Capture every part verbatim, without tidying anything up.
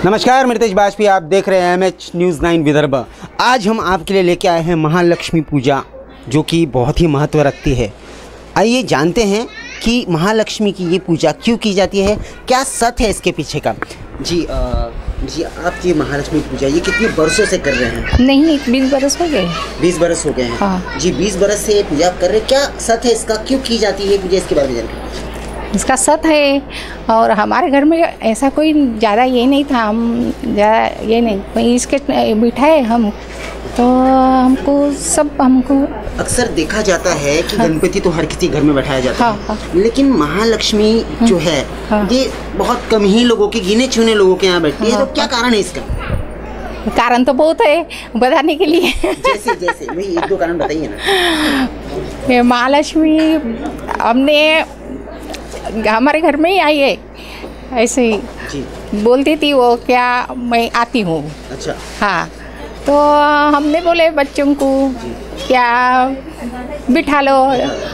नमस्कार, मैं रितेश बाजपेयी, आप देख रहे हैं M H news nine Vidarbha. आज हम आपके लिए लेके आए हैं महालक्ष्मी पूजा, जो कि बहुत ही महत्व रखती है। आइए जानते हैं कि महालक्ष्मी की ये पूजा क्यों की जाती है, क्या सत्य है इसके पीछे का। जी आ, जी आप ये महालक्ष्मी पूजा ये कितने बरसों से कर रहे हैं? नहीं, बीस बरस हो गए। बीस बरस हो गए हैं। हाँ। जी बीस बरस से पूजा आप कर रहे हैं, क्या सत्य है इसका, क्यों की जाती है पूजा, इसके बारे में जानकारी। इसका सत है, और हमारे घर में ऐसा कोई ज़्यादा ये नहीं था, हम ज़्यादा ये नहीं इसके बिठाए हम, तो हमको सब हमको अक्सर देखा जाता है कि हाँ। गणपति तो हर किसी घर में बैठाया जाता हाँ, है हाँ। लेकिन महालक्ष्मी जो है हाँ। ये बहुत कम ही लोगों के, गिने चुने लोगों के यहाँ बैठती है। हाँ। तो क्या कारण है इसका? कारण तो बहुत है बताने के लिए। जैसे जैसे भाई एक दो कारण बताइए ना। ये महालक्ष्मी हमने हमारे घर में ही आई है, ऐसे ही जी। बोलती थी वो, क्या मैं आती हूँ। अच्छा। हाँ, तो हमने बोले बच्चों को क्या बिठा लो,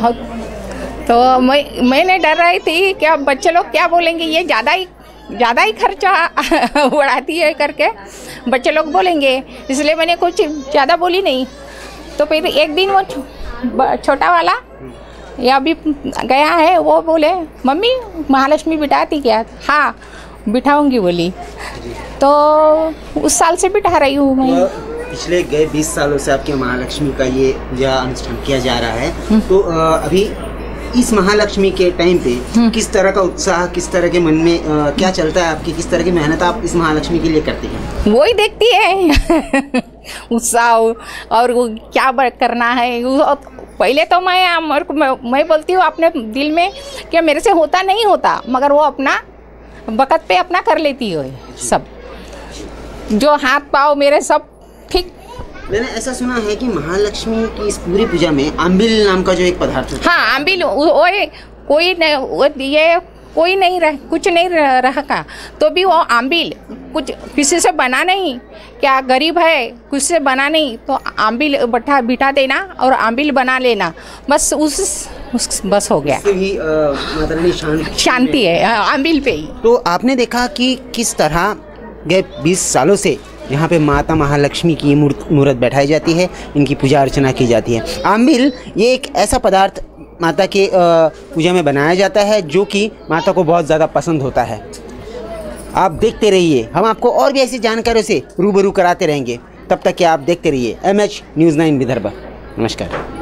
तो मैं मैंने डर रही थी क्या बच्चे लोग क्या बोलेंगे, ये ज़्यादा ही ज़्यादा ही खर्चा उड़ाती है करके बच्चे लोग बोलेंगे, इसलिए मैंने कुछ ज़्यादा बोली नहीं। तो फिर एक दिन वो छोटा वाला या अभी गया है, वो बोले मम्मी महालक्ष्मी बिठाती क्या? हाँ बिठाऊंगी बोली, तो उस साल से बिठा रही हूँ मैं। पिछले गए बीस सालों से आपके महालक्ष्मी का ये पूजा अनुष्ठान किया जा रहा है, तो अभी इस महालक्ष्मी के टाइम पे किस तरह का उत्साह, किस तरह के मन में आ, क्या चलता है आपकी, किस तरह की मेहनत आप इस महालक्ष्मी के लिए करती हैं? वो ही देखती है उत्साह और वो क्या करना है। पहले तो मैं मैं, मैं बोलती हूँ अपने दिल में कि मेरे से होता नहीं होता, मगर वो अपना वक़्त पे अपना कर लेती है सब, जो हाथ पाँव मेरे सब ठीक। मैंने ऐसा सुना है कि महालक्ष्मी की इस पूरी पूजा में आंबिल नाम का जो एक पदार्थ है। हाँ, आंबिल वो कोई नहीं, वो ये कोई नहीं रह कुछ नहीं रखा, तो भी वो आंबिल कुछ किसी से बना नहीं, क्या गरीब है कुछ से बना नहीं, तो आंबिल बैठा बिठा देना और आंबिल बना लेना, बस उस, उस बस हो गया। भी माता रानी शांति शांति है आंबिल पे ही। तो आपने देखा कि किस तरह गए बीस सालों से यहाँ पे माता महालक्ष्मी की मूर्त मूर्त बैठाई जाती है, इनकी पूजा अर्चना की जाती है। आंबिल ये एक ऐसा पदार्थ माता के पूजा में बनाया जाता है जो कि माता को बहुत ज़्यादा पसंद होता है। आप देखते रहिए, हम आपको और भी ऐसी जानकारियों से रूबरू कराते रहेंगे। तब तक कि आप देखते रहिए M H news nine Vidarbha. नमस्कार।